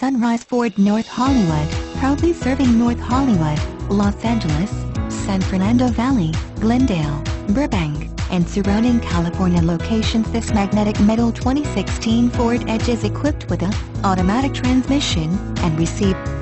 Sunrise Ford North Hollywood, proudly serving North Hollywood, Los Angeles, San Fernando Valley, Glendale, Burbank, and surrounding California locations. This magnetic metal 2016 Ford Edge is equipped with a automatic transmission and receives